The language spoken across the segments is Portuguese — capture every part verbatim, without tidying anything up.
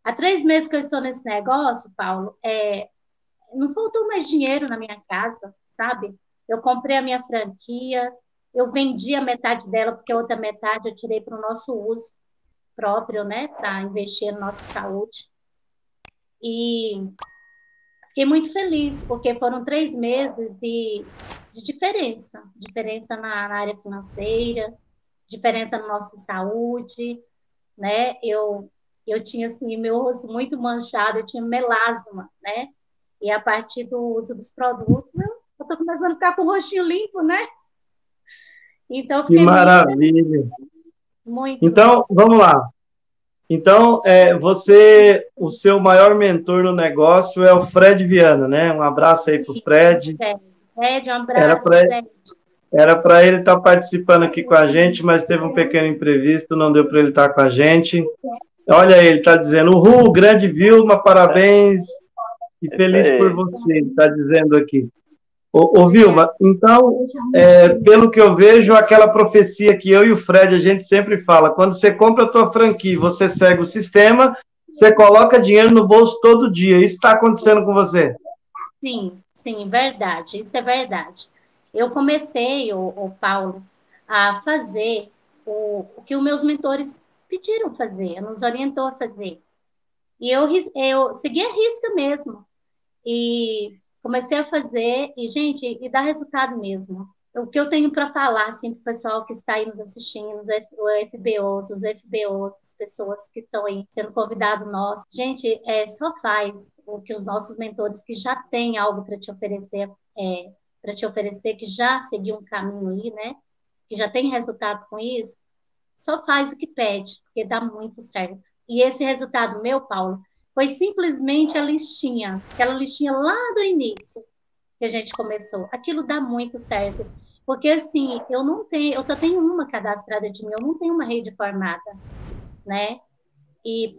há três meses que eu estou nesse negócio, Paulo, é, não faltou mais dinheiro na minha casa, sabe? Eu comprei a minha franquia, eu vendi a metade dela, porque a outra metade eu tirei para o nosso uso próprio, né? Para investir na nossa saúde. E fiquei muito feliz, porque foram três meses de, de diferença. Diferença na, na área financeira, diferença na nossa saúde, né? Eu, eu tinha, assim, meu rosto muito manchado, eu tinha melasma, né? E a partir do uso dos produtos, eu estou começando a ficar com o rostinho limpo, né? Então, eu Que fiquei muito, maravilha. muito Então, mesmo. vamos lá. Então, é, você, o seu maior mentor no negócio é o Fred Viana, né? Um abraço aí para o Fred. Fred, Fred, um Era abraço, para Fred. era para ele estar participando aqui com a gente, mas teve um pequeno imprevisto, não deu para ele estar com a gente. Olha, ele está dizendo, uhul, grande Vilma, parabéns e Isso feliz por aí. você, ele está dizendo aqui. Ô, ô Vilma, então, é, pelo que eu vejo, aquela profecia que eu e o Fred, a gente sempre fala, quando você compra a tua franquia, você segue o sistema, você coloca dinheiro no bolso todo dia. Isso está acontecendo com você? Sim, sim, verdade, isso é verdade. Eu comecei, o, o Paulo, a fazer o, o que os meus mentores pediram fazer, nos orientou a fazer. E eu, ris- eu segui a risca mesmo. E comecei a fazer, e, gente, e dá resultado mesmo. O que eu tenho para falar, assim, para o pessoal que está aí nos assistindo, os F- o F B Os, os F B Os, as pessoas que estão aí sendo convidados nossos, gente, é, só faz o que os nossos mentores que já têm algo para te oferecer, é, para te oferecer, que já seguiu um caminho aí, né? Que já tem resultados com isso, só faz o que pede, porque dá muito certo. E esse resultado meu, Paulo, foi simplesmente a listinha, aquela listinha lá do início que a gente começou. Aquilo dá muito certo. Porque assim, eu não tenho, eu só tenho uma cadastrada de mim, eu não tenho uma rede formada, né? E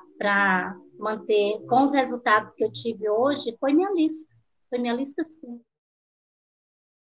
para manter com os resultados que eu tive hoje, foi minha lista. Foi minha lista sim.